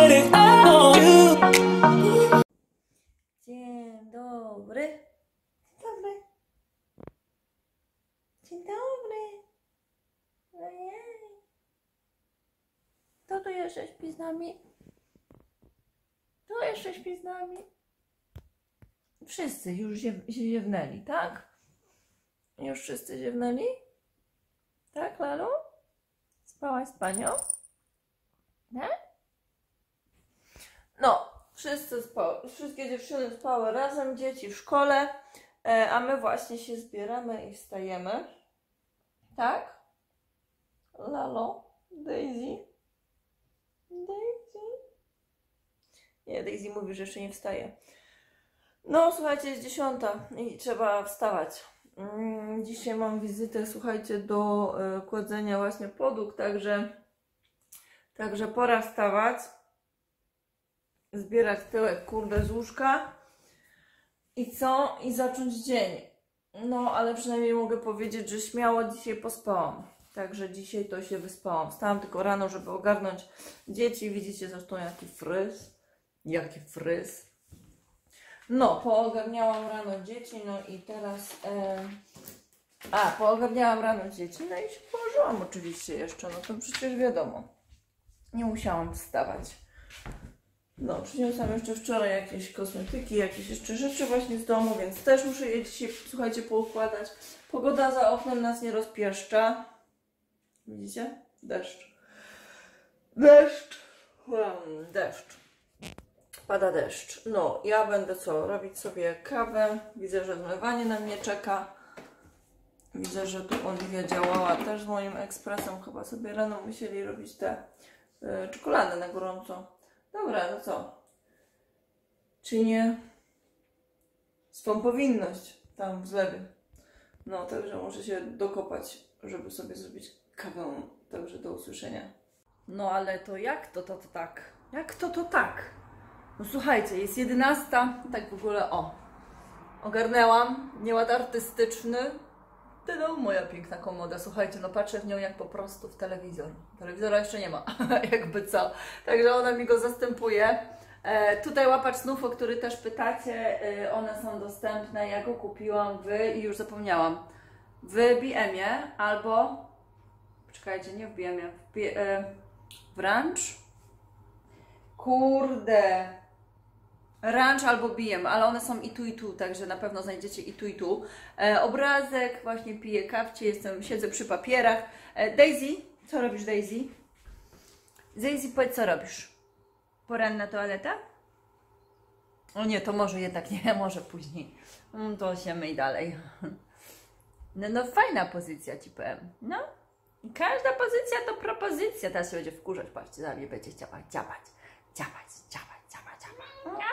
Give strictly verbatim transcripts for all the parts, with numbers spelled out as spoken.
putting out on you. Dzień dobry. Dzień dobry. Dzień dobry. Ojej. Kto tu jeszcze śpi z nami? Kto jeszcze śpi z nami? Wszyscy już ziew ziewnęli, tak? Już wszyscy ziewnęli? Tak, Lalu? Spałaś z panią? Tak? No, wszyscy spały, wszystkie dziewczyny spały razem, dzieci w szkole, e, a my właśnie się zbieramy i wstajemy. Tak? Lalo? Daisy? Daisy? Nie, Daisy mówi, że jeszcze nie wstaje. No, słuchajcie, jest dziesiąta i trzeba wstawać. Mm, dzisiaj mam wizytę, słuchajcie, do y, kładzenia właśnie podłóg, także, także pora wstawać, zbierać tyłek, kurde, z łóżka i co? I zacząć dzień. No, ale przynajmniej mogę powiedzieć, że śmiało dzisiaj pospałam. Także dzisiaj to się wyspałam. Wstałam tylko rano, żeby ogarnąć dzieci. Widzicie zresztą jaki fryz. Jaki fryz. No, poogarniałam rano dzieci, no i teraz... E... A, poogarniałam rano dzieci, no i się położyłam oczywiście jeszcze, no to przecież wiadomo. Nie musiałam wstawać. No, przyniosłam jeszcze wczoraj jakieś kosmetyki, jakieś jeszcze rzeczy właśnie z domu, więc też muszę je dzisiaj, słuchajcie, poukładać. Pogoda za oknem nas nie rozpieszcza. Widzicie? Deszcz. Deszcz. Hmm, deszcz. Pada deszcz. No, ja będę co? Robić sobie kawę. Widzę, że zmywanie na mnie czeka. Widzę, że tu Oliwia działała też z moim ekspresem. Chyba sobie rano musieli robić te y, czekolady na gorąco. Dobra, no co? Czy nie? Swą powinność tam w zlewie. No, także muszę się dokopać, żeby sobie zrobić kawę. Także do usłyszenia. No, ale to jak to, to, to tak? Jak to, to tak? No słuchajcie, jest jedenasta, tak w ogóle, o, ogarnęłam, nieład artystyczny, no moja piękna komoda, słuchajcie, no patrzę w nią jak po prostu w telewizor, telewizora jeszcze nie ma, jakby co, także ona mi go zastępuje. E, tutaj łapacz snów, o który też pytacie, e, one są dostępne, ja go kupiłam w, i już zapomniałam, w B M ie albo, poczekajcie, nie w B M ie, w, B, e, w Ranch, kurde, Ranch albo B M, ale one są i tu i tu, także na pewno znajdziecie i tu i tu. E, obrazek, właśnie piję kawcie, jestem, siedzę przy papierach. E, Daisy, co robisz, Daisy? Daisy, powiedz, co robisz? Poranna toaleta? O nie, to może jednak nie, może później. No, to się myj dalej. No, no fajna pozycja, ci powiem. No, każda pozycja to propozycja. Teraz się będzie wkurzać, patrzcie, za mnie będzie chciała dziabać, dziabać, dziabać, dziabać, dziabać.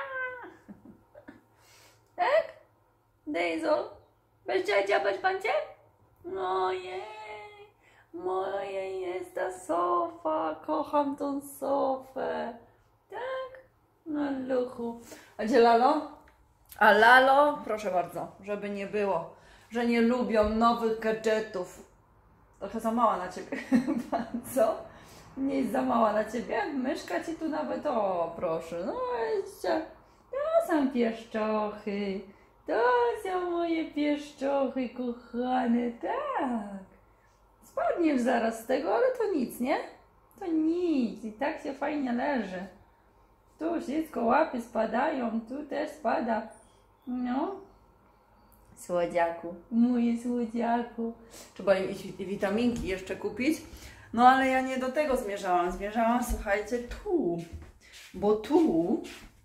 Tak? Dejzol? Będziecie dziabać pancie? No jej, moje jest ta sofa, kocham tą sofę. Tak? No luchu. A gdzie Lalo? A Lalo, proszę bardzo, żeby nie było, że nie lubią nowych gadżetów. Trochę za mała na ciebie chyba, co? Nie jest za mała na ciebie? Myszka ci tu nawet, o proszę, no jeszcze, to są pieszczochy, to są moje pieszczochy kochane, tak. Spadniesz zaraz z tego, ale to nic, nie? To nic, i tak się fajnie leży. Tu wszystko, łapy spadają, tu też spada, no. Słodziaku, mój słodziaku. Trzeba im witaminki jeszcze kupić. No ale ja nie do tego zmierzałam. Zmierzałam, słuchajcie, tu. Bo tu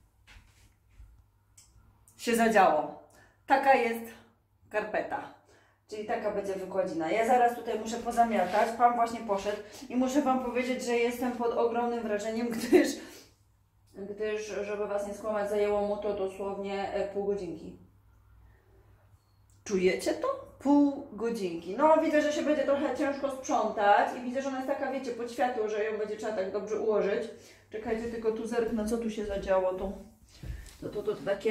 się zadziało. Taka jest karpeta. Czyli taka będzie wykładzina. Ja zaraz tutaj muszę pozamiatać. Pan właśnie poszedł i muszę wam powiedzieć, że jestem pod ogromnym wrażeniem, gdyż, gdyż żeby was nie skłamać, zajęło mu to dosłownie pół godzinki. Czujecie to? Pół godzinki. No widzę, że się będzie trochę ciężko sprzątać i widzę, że ona jest taka, wiecie, pod światło, że ją będzie trzeba tak dobrze ułożyć. Czekajcie, tylko tu zerknę, co tu się zadziało. Tu. To, to, to, to takie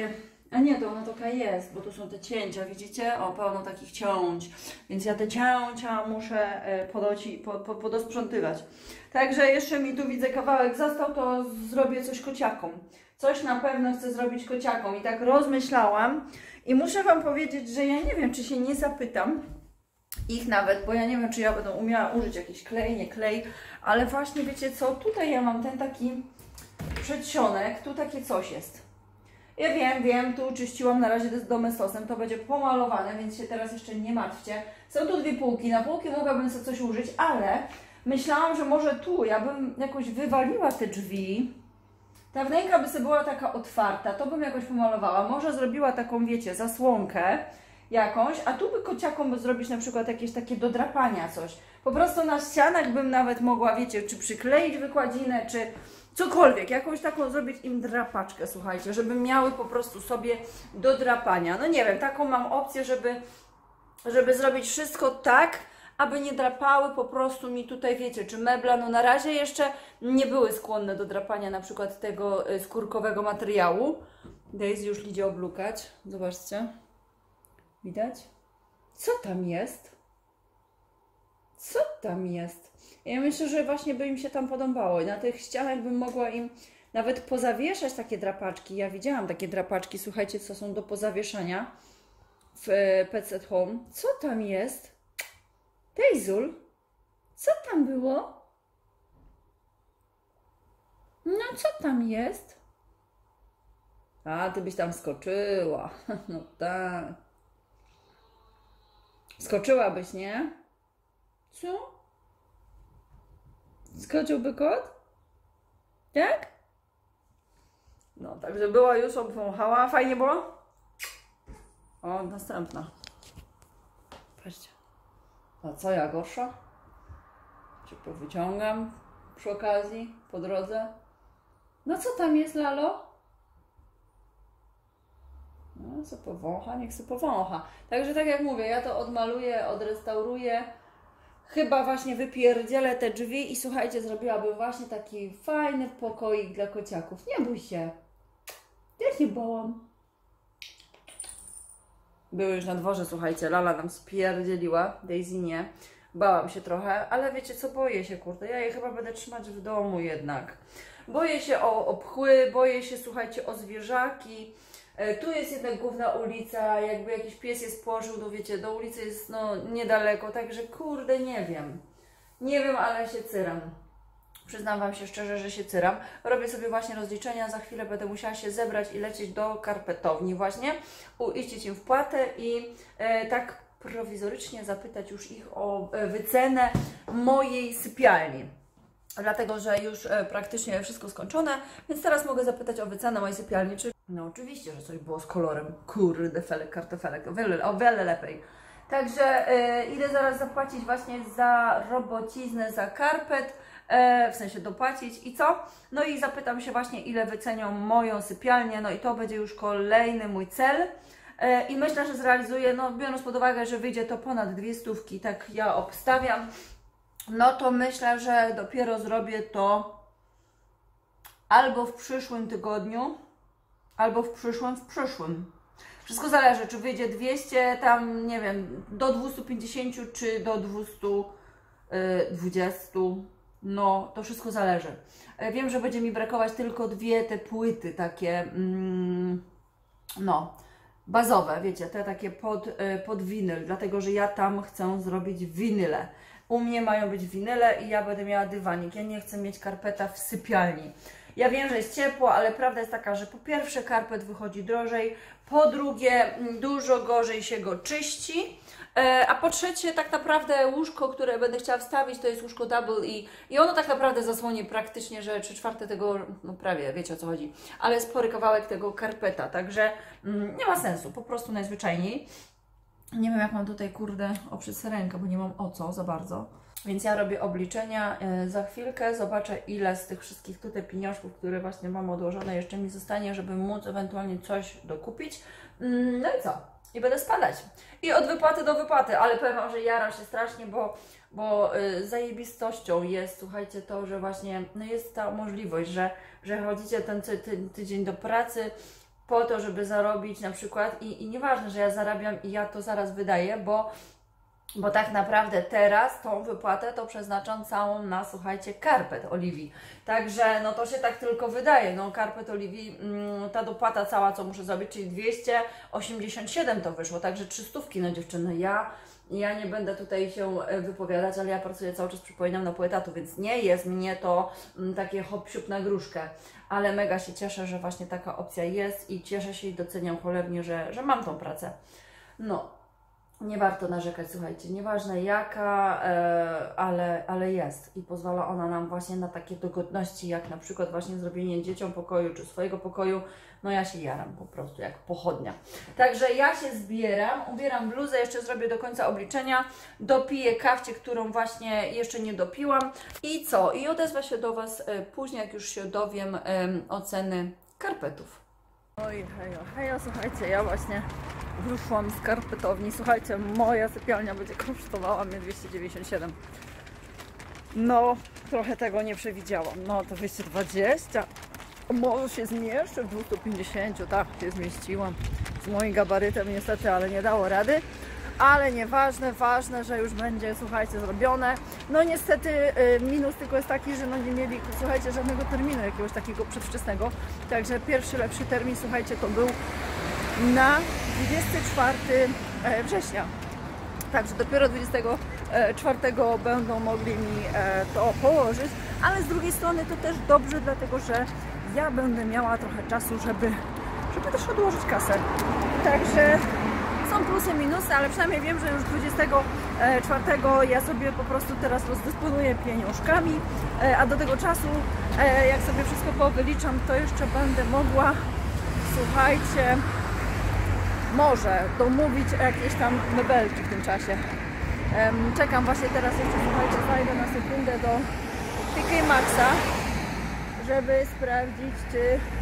A nie, to ona taka jest, bo tu są te cięcia, widzicie? O, pełno takich ciąć. Więc ja te cięcia muszę podoci, po, po, podosprzątywać. Także jeszcze mi tu widzę kawałek został, to zrobię coś kociakom. Coś na pewno chcę zrobić kociakom. I tak rozmyślałam. I muszę Wam powiedzieć, że ja nie wiem, czy się nie zapytam ich nawet, bo ja nie wiem, czy ja będę umiała użyć jakiś klej, nie klej. Ale właśnie wiecie co, tutaj ja mam ten taki przedsionek, tu takie coś jest. Ja wiem, wiem, tu czyściłam na razie z domestosem, to będzie pomalowane, więc się teraz jeszcze nie martwcie. Są tu dwie półki, na półki mogłabym sobie coś użyć, ale myślałam, że może tu ja bym jakoś wywaliła te drzwi. Ta wnęka by sobie była taka otwarta, to bym jakoś pomalowała. Może zrobiła taką, wiecie, zasłonkę jakąś, a tu by kociakom by zrobić na przykład jakieś takie do drapania coś. Po prostu na ścianach bym nawet mogła, wiecie, czy przykleić wykładzinę, czy cokolwiek, jakąś taką zrobić im drapaczkę, słuchajcie, żeby miały po prostu sobie do drapania. No nie wiem, taką mam opcję, żeby, żeby zrobić wszystko tak, aby nie drapały po prostu mi tutaj, wiecie, czy mebla, no na razie jeszcze nie były skłonne do drapania na przykład tego skórkowego materiału. Daisy już idzie oblukać, zobaczcie. Widać? Co tam jest? Co tam jest? Ja myślę, że właśnie by im się tam podobało. I na tych ścianach bym mogła im nawet pozawieszać takie drapaczki. Ja widziałam takie drapaczki, słuchajcie, co są do pozawieszania w Pets at Home. Co tam jest? Tejzul? Co tam było? No co tam jest? A, ty byś tam skoczyła. No tak. Skoczyłabyś, nie? Co? Skoczyłby kot? Tak? No, także była już obwąchała. Fajnie było? O, następna. Patrzcie. A co ja gorsza? Czy powyciągam przy okazji, po drodze? No co tam jest, Lalo? No, co powącha, niech se powącha. Także tak jak mówię, ja to odmaluję, odrestauruję. Chyba właśnie wypierdzielę te drzwi i słuchajcie, zrobiłabym właśnie taki fajny pokoik dla kociaków. Nie bój się. Ja się bałam. Były już na dworze, słuchajcie, Lala nam spierdzieliła, Daisy nie. Bałam się trochę, ale wiecie co, boję się, kurde, ja je chyba będę trzymać w domu jednak. Boję się o, o pchły, boję się, słuchajcie, o zwierzaki. E, tu jest jednak główna ulica, jakby jakiś pies je spożył, to wiecie, do ulicy jest no niedaleko, także kurde, nie wiem. Nie wiem, ale się cyram. Przyznam Wam się szczerze, że się cyram. Robię sobie właśnie rozliczenia, za chwilę będę musiała się zebrać i lecieć do karpetowni właśnie, uiścić im wpłatę i e, tak prowizorycznie zapytać już ich o e, wycenę mojej sypialni. Dlatego, że już e, praktycznie wszystko skończone, więc teraz mogę zapytać o wycenę mojej sypialni. Czy... No oczywiście, że coś było z kolorem. Kurde, felek, kartofelek, o wiele, o wiele lepiej. Także e, idę zaraz zapłacić właśnie za robociznę, za karpet. E, w sensie dopłacić i co? No i zapytam się właśnie, ile wycenią moją sypialnię, no i to będzie już kolejny mój cel e, i myślę, że zrealizuję, no biorąc pod uwagę, że wyjdzie to ponad dwie stówki, tak ja obstawiam, no to myślę, że dopiero zrobię to albo w przyszłym tygodniu, albo w przyszłym, w przyszłym. Wszystko zależy, czy wyjdzie dwieście, tam nie wiem, do dwustu pięćdziesięciu, czy do dwustu dwudziestu. No, to wszystko zależy. Wiem, że będzie mi brakować tylko dwie te płyty takie, mm, no, bazowe, wiecie, te takie pod, pod winyl, dlatego, że ja tam chcę zrobić winyle. U mnie mają być winyle i ja będę miała dywanik. Ja nie chcę mieć karpeta w sypialni. Ja wiem, że jest ciepło, ale prawda jest taka, że po pierwsze karpet wychodzi drożej, po drugie dużo gorzej się go czyści, a po trzecie tak naprawdę łóżko, które będę chciała wstawić, to jest łóżko double i, i ono tak naprawdę zasłoni praktycznie, że trzy czwarte tego, no prawie, wiecie o co chodzi, ale spory kawałek tego karpeta, także mm, nie ma sensu, po prostu najzwyczajniej. Nie wiem jak mam tutaj, kurde, oprzeć rękę, bo nie mam o co za bardzo. Więc ja robię obliczenia yy, za chwilkę, zobaczę ile z tych wszystkich tutaj pieniążków, które właśnie mam odłożone, jeszcze mi zostanie, żeby móc ewentualnie coś dokupić. Yy, no i co? I będę spadać. I od wypłaty do wypłaty, ale powiem Wam, że jaram się strasznie, bo, bo yy, zajebistością jest, słuchajcie, to, że właśnie no jest ta możliwość, że, że chodzicie ten ty, ty, tydzień do pracy po to, żeby zarobić na przykład i, i nieważne, że ja zarabiam i ja to zaraz wydaję, bo Bo tak naprawdę teraz tą wypłatę to przeznaczam całą na, słuchajcie, karpet Oliwii. Także no to się tak tylko wydaje. No karpet Oliwii, mm, ta dopłata cała, co muszę zrobić, czyli dwieście osiemdziesiąt siedem to wyszło. Także trzystówki na dziewczyny. Ja, ja nie będę tutaj się wypowiadać, ale ja pracuję cały czas, przypominam, na pół etatu, więc nie jest mnie to mm, takie hop siup na gruszkę. Ale mega się cieszę, że właśnie taka opcja jest i cieszę się i doceniam cholewnie, że, że mam tą pracę. No. Nie warto narzekać, słuchajcie, nieważne jaka, e, ale, ale jest i pozwala ona nam właśnie na takie dogodności, jak na przykład właśnie zrobienie dzieciom pokoju czy swojego pokoju. No ja się jaram po prostu jak pochodnia. Także ja się zbieram, ubieram bluzę, jeszcze zrobię do końca obliczenia, dopiję kawcie, którą właśnie jeszcze nie dopiłam i co? I odezwę się do Was e, później, jak już się dowiem e, oceny karpetów. Oj, hejo, hejo, słuchajcie, ja właśnie wyszłam z karpetowni. Słuchajcie, moja sypialnia będzie kosztowała mnie dwieście dziewięćdziesiąt siedem. No, trochę tego nie przewidziałam. No, to dwieście dwadzieścia. Może się zmieszczę w dwieście pięćdziesiąt, tak, się zmieściłam. Z moim gabarytem niestety, ale nie dało rady. Ale nieważne, ważne, że już będzie, słuchajcie, zrobione. No niestety y, minus tylko jest taki, że no nie mieli, słuchajcie, żadnego terminu jakiegoś takiego przedwczesnego. Także pierwszy lepszy termin, słuchajcie, to był na dwudziestego czwartego września. Także dopiero dwudziestego czwartego będą mogli mi e, to położyć. Ale z drugiej strony to też dobrze, dlatego że ja będę miała trochę czasu, żeby, żeby też odłożyć kasę. Także są plusy, minusy, ale przynajmniej wiem, że już dwudziestego czwartego ja sobie po prostu teraz rozdysponuję pieniążkami, a do tego czasu, jak sobie wszystko powyliczam, to jeszcze będę mogła, słuchajcie, może domówić jakieś tam mebelki w tym czasie. Czekam właśnie teraz jeszcze, słuchajcie, zajdę na sekundę do T K Maxxa, żeby sprawdzić, czy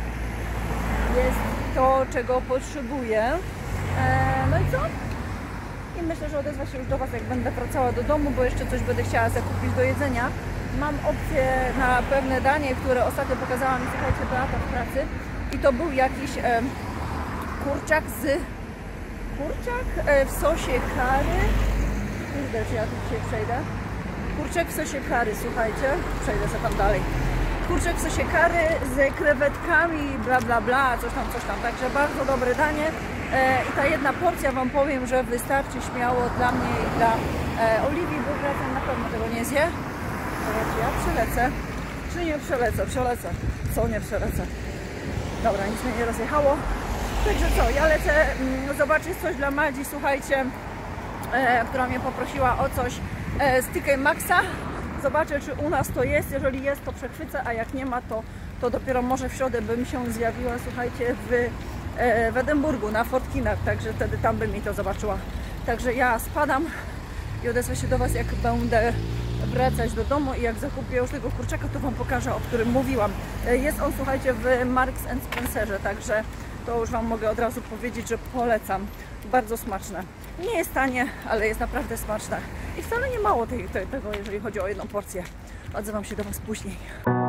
jest to, czego potrzebuję. No i co? I myślę, że odezwę się już do Was, jak będę wracała do domu, bo jeszcze coś będę chciała zakupić do jedzenia. Mam opcję na pewne danie, które ostatnio pokazała mi, słuchajcie, Beata w pracy. I to był jakiś e, kurczak z... Kurczak e, w sosie curry. Kurde, czy ja tu dzisiaj przejdę? Kurczak w sosie curry, słuchajcie. Przejdę sobie tam dalej. Kurczak w sosie curry z krewetkami, bla bla bla, coś tam, coś tam. Także bardzo dobre danie. E, I ta jedna porcja, Wam powiem, że wystarczy śmiało dla mnie i dla e, Oliwii, bo wracam na pewno tego nie zje. Zobaczcie, ja przelecę. Czy nie przelecę? Przelecę. Co nie przelecę? Dobra, nic mnie nie rozjechało. Także co, ja lecę mm, zobaczyć coś dla Madzi, słuchajcie, e, która mnie poprosiła o coś e, z T K Maxxa. Zobaczę, czy u nas to jest. Jeżeli jest, to przechwycę, a jak nie ma, to, to dopiero może w środę bym się zjawiła, słuchajcie, w w Edynburgu na Fort Kinnaird, także wtedy tam bym mi to zobaczyła. Także ja spadam i odezwę się do Was, jak będę wracać do domu i jak zakupię już tego kurczaka, to Wam pokażę, o którym mówiłam. Jest on, słuchajcie, w Marks and Spencerze, także to już Wam mogę od razu powiedzieć, że polecam. Bardzo smaczne. Nie jest tanie, ale jest naprawdę smaczne. I wcale nie mało tej, tej, tego, jeżeli chodzi o jedną porcję. Odzywam się do Was później.